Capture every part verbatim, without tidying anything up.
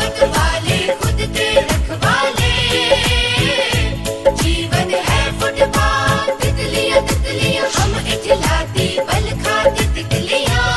आदत वाले खुद के रखवाले, जीवन है फुटपाथ, तितलियां तितलियां हम इठलाती बल खाती तितलियां,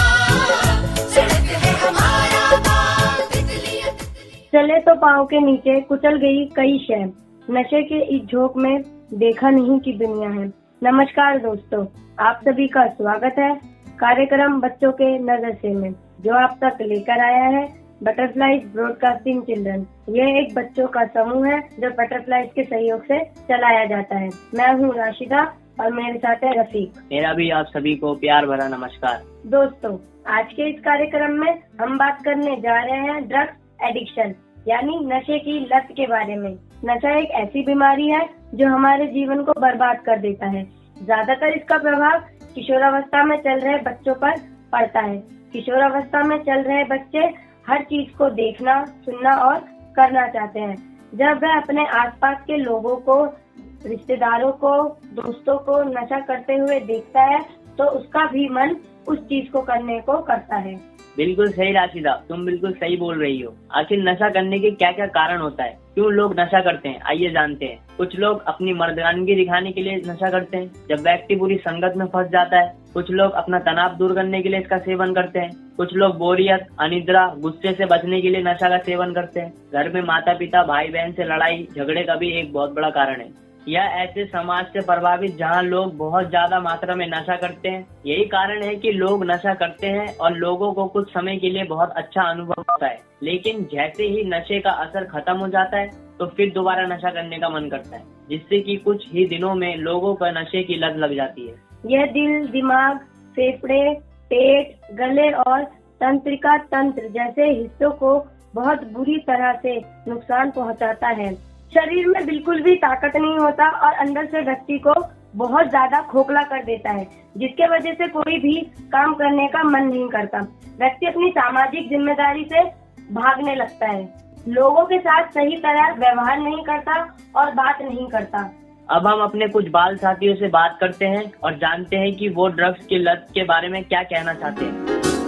सड़क है हमारा बाग, तितलियां तितलियां। चले तो पाँव के नीचे कुचल गई कई शय, नशे के इस झोंक में देखा नहीं की दुनिया है। नमस्कार दोस्तों, आप सभी का स्वागत है कार्यक्रम बच्चों के नजर में, जो आप तक लेकर आया है बटरफ्लाइज ब्रॉडकास्टिंग चिल्ड्रन। यह एक बच्चों का समूह है जो बटरफ्लाइज के सहयोग से चलाया जाता है। मैं हूँ राशिदा और मेरे साथ है रफीक। मेरा भी आप सभी को प्यार भरा नमस्कार। दोस्तों, आज के इस कार्यक्रम में हम बात करने जा रहे हैं ड्रग्स एडिक्शन यानी नशे की लत के बारे में। नशा एक ऐसी बीमारी है जो हमारे जीवन को बर्बाद कर देता है। ज्यादातर इसका प्रभाव किशोरावस्था में चल रहे बच्चों पर पड़ता है। किशोरावस्था में चल रहे बच्चे हर चीज को देखना, सुनना और करना चाहते हैं। जब वह अपने आसपास के लोगों को, रिश्तेदारों को, दोस्तों को नशा करते हुए देखता है तो उसका भी मन उस चीज को करने को करता है। बिल्कुल सही राशिदा, तुम बिल्कुल सही बोल रही हो। आखिर नशा करने के क्या क्या कारण होता है, क्यों लोग नशा करते हैं, आइए जानते हैं। कुछ लोग अपनी मर्दानगी दिखाने के लिए नशा करते हैं, जब व्यक्ति बुरी संगत में फंस जाता है। कुछ लोग अपना तनाव दूर करने के लिए इसका सेवन करते हैं। कुछ लोग बोरियत, अनिद्रा, गुस्से से बचने के लिए नशा का सेवन करते हैं। घर में माता पिता, भाई बहन से लड़ाई झगड़े का भी एक बहुत बड़ा कारण है। यह ऐसे समाज से प्रभावित जहां लोग बहुत ज्यादा मात्रा में नशा करते हैं। यही कारण है कि लोग नशा करते हैं और लोगों को कुछ समय के लिए बहुत अच्छा अनुभव होता है, लेकिन जैसे ही नशे का असर खत्म हो जाता है तो फिर दोबारा नशा करने का मन करता है, जिससे कि कुछ ही दिनों में लोगों पर नशे की लत लग जाती है। यह दिल, दिमाग, फेफड़े, पेट, गले और तंत्रिका तंत्र जैसे हिस्सों को बहुत बुरी तरह से नुकसान पहुंचाता है। शरीर में बिल्कुल भी ताकत नहीं होता और अंदर से व्यक्ति को बहुत ज्यादा खोखला कर देता है, जिसके वजह से कोई भी काम करने का मन नहीं करता। व्यक्ति अपनी सामाजिक जिम्मेदारी से भागने लगता है, लोगों के साथ सही तरह व्यवहार नहीं करता और बात नहीं करता। अब हम अपने कुछ बाल साथियों से बात करते हैं और जानते हैं कि वो ड्रग्स की लत के बारे में क्या कहना चाहते हैं।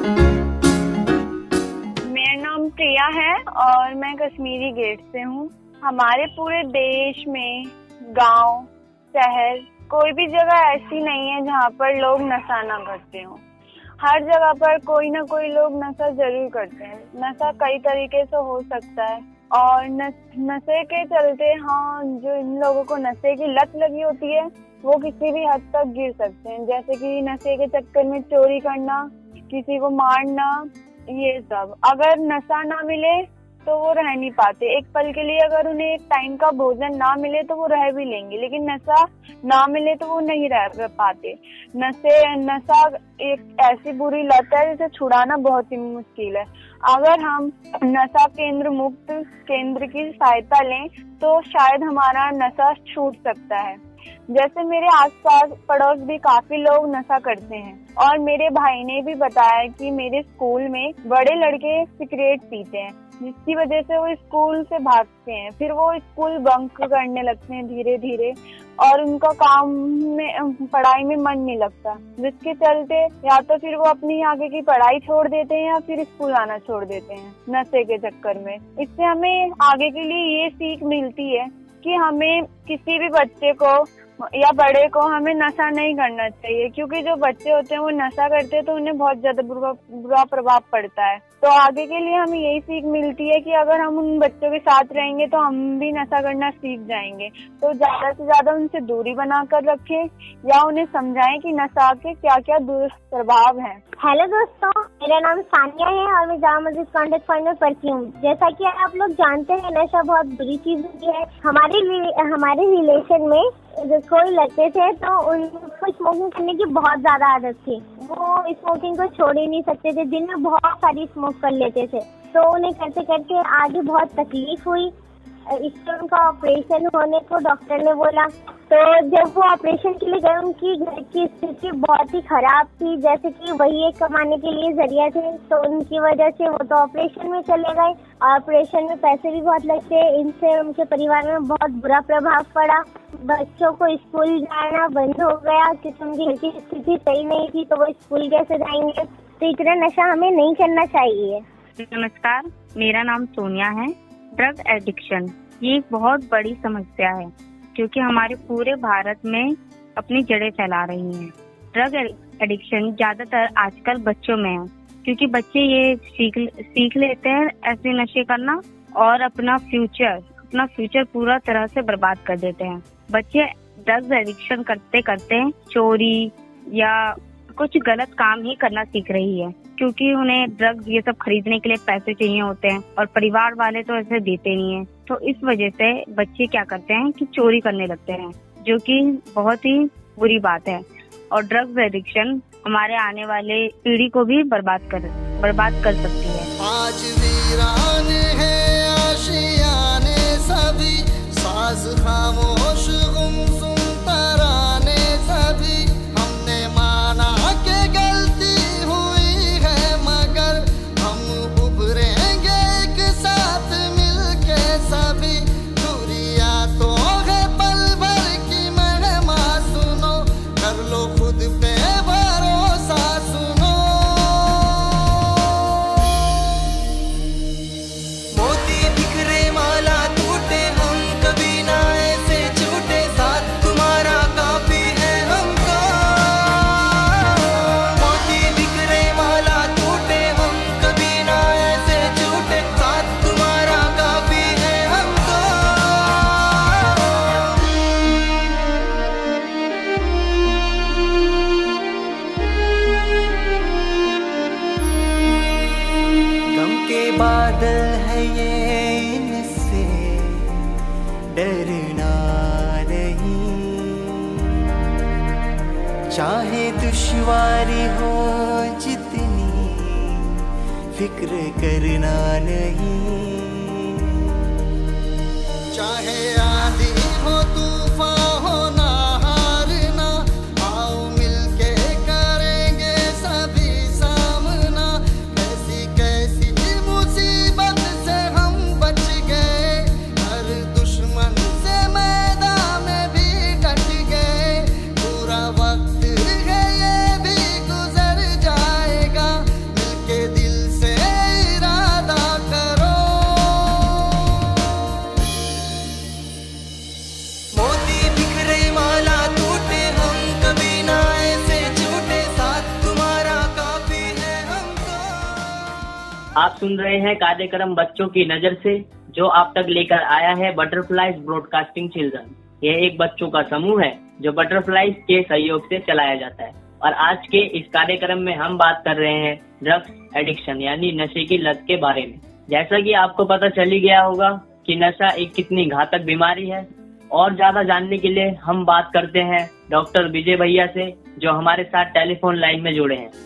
मेरा नाम प्रिया है और मैं कश्मीरी गेट से हूँ। हमारे पूरे देश में गांव, शहर, कोई भी जगह ऐसी नहीं है जहाँ पर लोग नशा ना करते हो। हर जगह पर कोई ना कोई लोग नशा जरूर करते हैं। नशा कई तरीके से हो सकता है और नशे के चलते हाँ जो इन लोगों को नशे की लत लगी होती है वो किसी भी हद तक गिर सकते हैं, जैसे कि नशे के चक्कर में चोरी करना, किसी को मारना, ये सब। अगर नशा ना मिले तो वो रह नहीं पाते। एक पल के लिए अगर उन्हें एक टाइम का भोजन ना मिले तो वो रह भी लेंगे, लेकिन नशा ना मिले तो वो नहीं रह पाते। नशे नशा एक ऐसी बुरी लत है जिसे छुड़ाना बहुत ही मुश्किल है। अगर हम नशा केंद्र मुक्त केंद्र की सहायता लें तो शायद हमारा नशा छूट सकता है। जैसे मेरे आसपास पड़ोस भी काफी लोग नशा करते हैं और मेरे भाई ने भी बताया कि मेरे स्कूल में बड़े लड़के सिगरेट पीते हैं, जिसकी वजह से वो स्कूल से भागते हैं। फिर वो स्कूल बंक करने लगते हैं धीरे धीरे और उनका काम में, पढ़ाई में मन नहीं लगता, जिसके चलते या तो फिर वो अपनी आगे की पढ़ाई छोड़ देते हैं या फिर स्कूल आना छोड़ देते हैं नशे के चक्कर में। इससे हमें आगे के लिए ये सीख मिलती है कि हमें किसी भी बच्चे को या बड़े को हमें नशा नहीं करना चाहिए, क्योंकि जो बच्चे होते हैं वो नशा करते हैं तो उन्हें बहुत ज्यादा बुरा बुरा प्रभाव पड़ता है। तो आगे के लिए हमें यही सीख मिलती है कि अगर हम उन बच्चों के साथ रहेंगे तो हम भी नशा करना सीख जाएंगे। तो ज्यादा से ज्यादा उनसे दूरी बनाकर रखें या उन्हें समझाएं कि नशा के क्या क्या दुष्प्रभाव हैं। हेलो दोस्तों, मेरा नाम सानिया है और मैं जामा मस्जिद कॉन्टेक्ट पॉइंट में पढ़ती हूँ। जैसा कि आप लोग जानते हैं नशा बहुत बुरी चीज होती है। हमारे हमारे रिलेशन में जब कोई लड़के थे तो उनको स्मोकिंग करने की बहुत ज्यादा आदत थी। वो स्मोकिंग को छोड़ ही नहीं सकते थे, दिन में बहुत सारी स्मोक कर लेते थे। तो उन्हें करते करते आगे बहुत तकलीफ हुई। इससे उनका ऑपरेशन होने को डॉक्टर ने बोला। तो जब वो ऑपरेशन के लिए गए उनकी घर की स्थिति बहुत ही खराब थी, जैसे कि वही एक कमाने के लिए जरिया थे। तो उनकी वजह से वो तो ऑपरेशन में चले गए। ऑपरेशन में पैसे भी बहुत लगते हैं। इनसे उनके परिवार में बहुत बुरा प्रभाव पड़ा। बच्चों को स्कूल जाना बंद हो गया क्योंकि उनकी घर की स्थिति सही नहीं थी, तो वो स्कूल कैसे जाएंगे। तो इतना नशा हमें नहीं करना चाहिए। नमस्कार, मेरा नाम सोनिया है। ड्रग एडिक्शन ये एक बहुत बड़ी समस्या है क्योंकि हमारे पूरे भारत में अपनी जड़ें फैला रही हैं। ड्रग एडिक्शन ज्यादातर आजकल बच्चों में है क्योंकि बच्चे ये सीख सीख लेते हैं ऐसे नशे करना और अपना फ्यूचर अपना फ्यूचर पूरा तरह से बर्बाद कर देते हैं। बच्चे ड्रग्स एडिक्शन करते करते चोरी या कुछ गलत काम ही करना सीख रही है क्योंकि उन्हें ड्रग्स ये सब खरीदने के लिए पैसे चाहिए होते हैं और परिवार वाले तो ऐसे देते नहीं हैं। तो इस वजह से बच्चे क्या करते हैं कि चोरी करने लगते हैं, जो कि बहुत ही बुरी बात है। और ड्रग्स एडिक्शन हमारे आने वाले पीढ़ी को भी बर्बाद कर बर्बाद कर सकती है। आज वीरान है आशियाने सभी, साज खामोश गुमसुम तराने सभी। हमने माना के गलती हुई है मगर हम उभरेंगे एक साथ मिलके सभी। दूरिया तो है पल भर की मेहमा, सुनो कर लो खुद पे भरोसा, सुनो मोती बिखरे माला टूटे हम कभी ना ऐसे छूटे, साथ तुम्हारा काफी है हमको। मोती बिखरे माला टूटे हम कभी ना ऐसे छूटे, साथ तुम्हारा काफी है हमको। गम के बादल है ये, इनसे डरना नहीं। चाहे दुश्वारी हो जितनी, फिक्र करना नहीं। चाहे आंधी हो तूफान हो ना हारना, आओ मिलके करेंगे सभी सामना। कैसी कैसी मुसीबत से हम बच गए, हर दुश्मन से मैदान में भी डट गए। पूरा वक्त है ये भी गुजर जाएगा, मिलके दिल से इरादा करो। मोती बिखरे माला टूटे हम कभी ना ऐसे छूटे, साथ तुम्हारा काफी है हमको। आप सुन रहे हैं कार्यक्रम बच्चों की नजर से, जो आप तक लेकर आया है बटरफ्लाइज ब्रॉडकास्टिंग चिल्ड्रन। यह एक बच्चों का समूह है जो बटरफ्लाइज के सहयोग से चलाया जाता है। और आज के इस कार्यक्रम में हम बात कर रहे हैं ड्रग्स एडिक्शन यानी नशे की लत के बारे में। जैसा कि आपको पता चल ही गया होगा कि नशा एक कितनी घातक बीमारी है। और ज्यादा जानने के लिए हम बात करते हैं डॉक्टर विजय भैया से, जो हमारे साथ टेलीफोन लाइन में जुड़े हैं।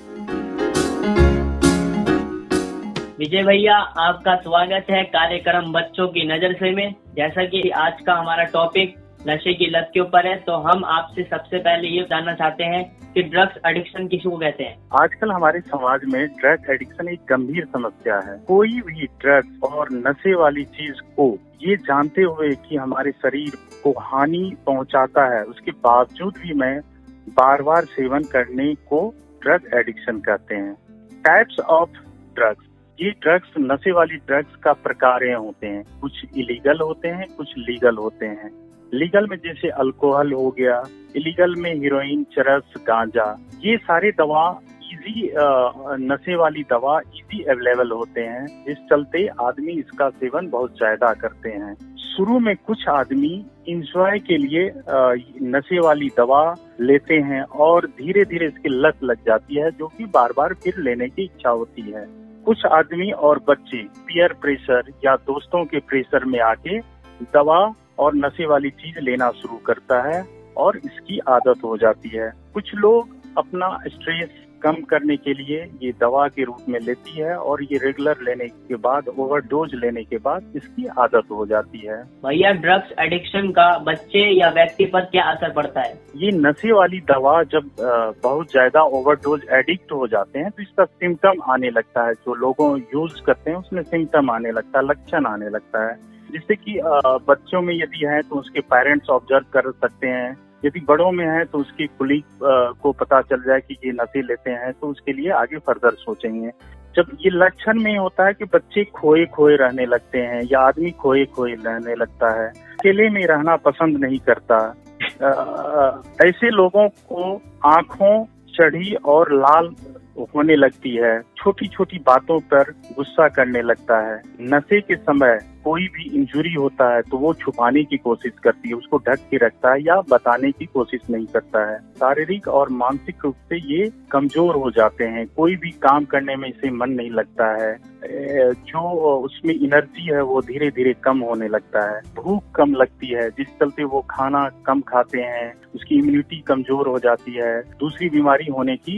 विजय भैया, आपका स्वागत है कार्यक्रम बच्चों की नजर से में। जैसा कि आज का हमारा टॉपिक नशे की लत के ऊपर है, तो हम आपसे सबसे पहले ये जानना चाहते हैं कि ड्रग्स एडिक्शन किसको कहते हैं। आजकल हमारे समाज में ड्रग एडिक्शन एक गंभीर समस्या है। कोई भी ड्रग्स और नशे वाली चीज को ये जानते हुए कि हमारे शरीर को हानि पहुंचाता है, उसके बावजूद भी मैं बार बार सेवन करने को ड्रग एडिक्शन कहते हैं। टाइप्स ऑफ ड्रग्स, ये ड्रग्स नशे वाली ड्रग्स का प्रकार होते हैं। कुछ इलीगल होते हैं, कुछ लीगल होते हैं। लीगल में जैसे अल्कोहल हो गया, इलीगल में हीरोइन, चरस, गांजा, ये सारे दवा इजी नशे वाली दवा इजी अवेलेबल होते हैं, जिस चलते आदमी इसका सेवन बहुत ज्यादा करते हैं। शुरू में कुछ आदमी इंजॉय के लिए नशे वाली दवा लेते हैं और धीरे धीरे इसकी लत लग जाती है, जो कि बार बार फिर लेने की इच्छा होती है। कुछ आदमी और बच्चे पीयर प्रेशर या दोस्तों के प्रेशर में आके दवा और नशे वाली चीज लेना शुरू करता है और इसकी आदत हो जाती है। कुछ लोग अपना स्ट्रेस कम करने के लिए ये दवा के रूप में लेती है और ये रेगुलर लेने के बाद, ओवरडोज लेने के बाद इसकी आदत हो जाती है। भैया, ड्रग्स एडिक्शन का बच्चे या व्यक्ति पर क्या असर पड़ता है? ये नशे वाली दवा जब बहुत ज्यादा ओवरडोज एडिक्ट हो जाते हैं तो इसका सिम्टम आने लगता है। जो लोगों यूज करते हैं उसमें सिम्टम आने लगता है, लक्षण आने लगता है। जिससे कि बच्चों में यदि है तो उसके पेरेंट्स ऑब्जर्व कर सकते हैं यदि बड़ों में है तो उसकी कुलीग को पता चल जाए कि ये नशे लेते हैं तो उसके लिए आगे फर्दर सोचेंगे। जब ये लक्षण में होता है कि बच्चे खोए खोए रहने लगते हैं या आदमी खोए खोए रहने लगता है, अकेले में रहना पसंद नहीं करता, ऐसे लोगों को आंखों चढ़ी और लाल होने लगती है, छोटी छोटी बातों पर गुस्सा करने लगता है। नशे के समय कोई भी इंजुरी होता है तो वो छुपाने की कोशिश करती है, उसको ढक के रखता है या बताने की कोशिश नहीं करता है। शारीरिक और मानसिक रूप से ये कमजोर हो जाते हैं, कोई भी काम करने में इसे मन नहीं लगता है, जो उसमें एनर्जी है वो धीरे धीरे कम होने लगता है, भूख कम लगती है जिस चलते वो खाना कम खाते हैं, उसकी इम्यूनिटी कमजोर हो जाती है, दूसरी बीमारी होने की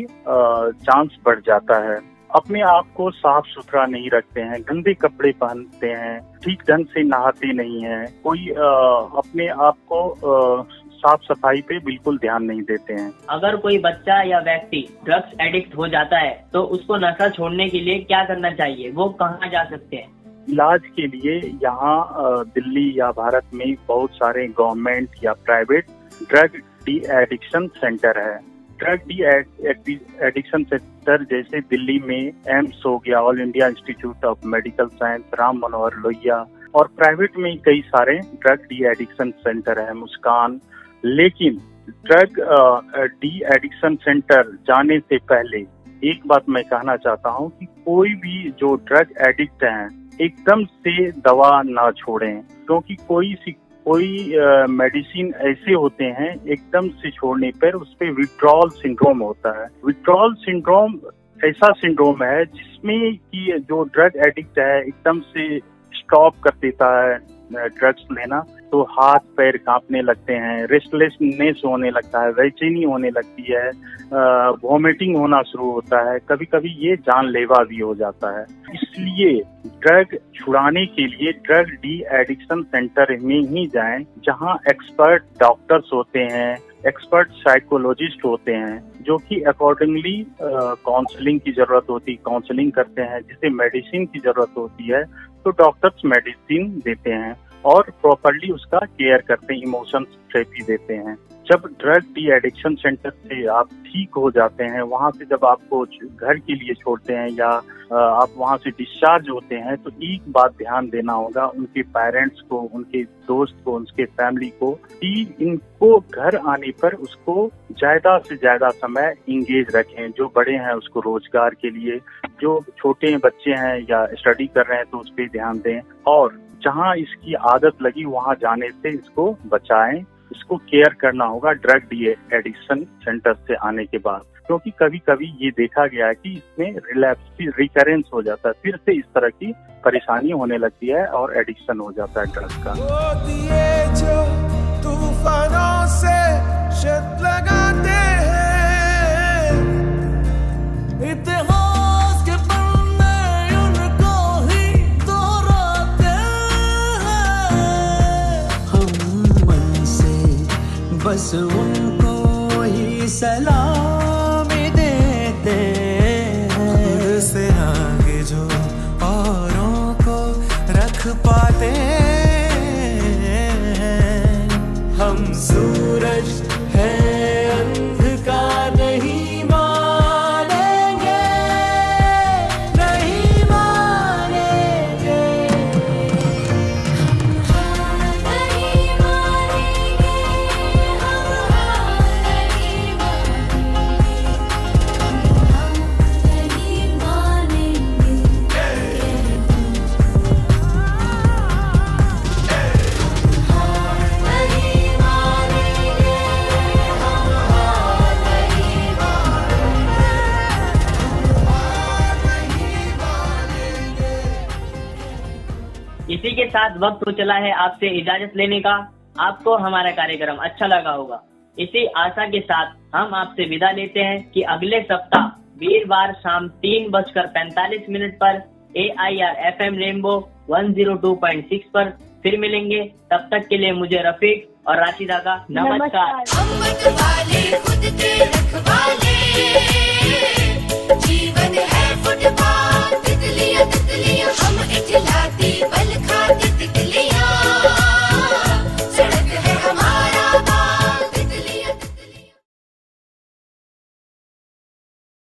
चांस बढ़ जाता है। अपने आप को साफ सुथरा नहीं रखते हैं, गंदे कपड़े पहनते हैं, ठीक ढंग से नहाते नहीं हैं, कोई आ, अपने आप को आ, साफ सफाई पे बिल्कुल ध्यान नहीं देते हैं। अगर कोई बच्चा या व्यक्ति ड्रग्स एडिक्ट हो जाता है तो उसको नशा छोड़ने के लिए क्या करना चाहिए, वो कहाँ जा सकते हैं? इलाज के लिए यहाँ दिल्ली या भारत में बहुत सारे गवर्नमेंट या private drug de addiction centre है। ड्रग डी एडिक्शन सेंटर जैसे दिल्ली में एम्स हो गया, all India institute of medical science, Ram Manohar Lohia, और प्राइवेट में कई सारे ड्रग डी एडिक्शन सेंटर है, मुस्कान। लेकिन ड्रग डी एडिक्शन सेंटर जाने से पहले एक बात मैं कहना चाहता हूँ कि कोई भी जो ड्रग एडिक्ट हैं एकदम से दवा ना छोड़ें, क्योंकि कोई सी कोई मेडिसिन ऐसे होते हैं एकदम से छोड़ने पर उस पर विड्रॉल सिंड्रोम होता है। विड्रॉल सिंड्रोम ऐसा सिंड्रोम है जिसमें कि जो ड्रग एडिक्ट है एकदम से स्टॉप कर देता है ड्रग्स लेना, तो हाथ पैर कांपने लगते हैं, रेस्टलेसनेस होने लगता है, बेचैनी होने लगती है, वॉमिटिंग होना शुरू होता है, कभी कभी ये जानलेवा भी हो जाता है। इसलिए ड्रग छुड़ाने के लिए ड्रग डी एडिक्शन सेंटर में ही जाएं, जहां एक्सपर्ट डॉक्टर्स होते हैं, एक्सपर्ट साइकोलॉजिस्ट होते हैं, जो कि अकॉर्डिंगली काउंसलिंग की जरूरत होती है, काउंसलिंग करते हैं। जिसे मेडिसिन की जरूरत होती है तो डॉक्टर्स मेडिसिन देते हैं और प्रॉपरली उसका केयर करते हैं, इमोशन थेरेपी देते हैं। जब ड्रग डी एडिक्शन सेंटर से आप ठीक हो जाते हैं, वहां से जब आपको घर के लिए छोड़ते हैं या आप वहां से डिस्चार्ज होते हैं, तो एक बात ध्यान देना होगा उनके पेरेंट्स को, उनके दोस्त को, उनके फैमिली को, कि इनको घर आने पर उसको ज्यादा से ज्यादा समय इंगेज रखें। जो बड़े हैं उसको रोजगार के लिए, जो छोटे बच्चे हैं या स्टडी कर रहे हैं तो उस पर ध्यान दें, और जहां इसकी आदत लगी वहां जाने से इसको बचाएं। इसको केयर करना होगा ड्रग डी एडिक्शन सेंटर से आने के बाद, क्योंकि कभी कभी ये देखा गया है कि इसमें रिलैप्स रिकरेंस हो जाता है, फिर से इस तरह की परेशानी होने लगती है और एडिक्शन हो जाता है ड्रग का। तूफानों से शर्त लगाते हैं, इतिहास के पन्ने उनको ही दोहराते हैं। हम मन से बस उनको ही सलामी देते हैं, खुद से आगे जो औरों को रख पाते हैं। हम सूरज है अंधकार नहीं मानेंगे, नहीं मानेंगे, हम हार नहीं मानेंगे, हम हार नहीं मानेंगे, इसी के साथ वक्त हो चला है आपसे इजाजत लेने का। आपको हमारा कार्यक्रम अच्छा लगा होगा, इसी आशा के साथ हम आपसे विदा लेते हैं कि अगले सप्ताह वीरवार शाम तीन बजकर पैंतालीस मिनट पर A I R F M rainbow one zero two point six पर फिर मिलेंगे। तब तक के लिए मुझे रफीक और राशिदा का नमस्कार। हम वाले खुद के रखवाले, जीवन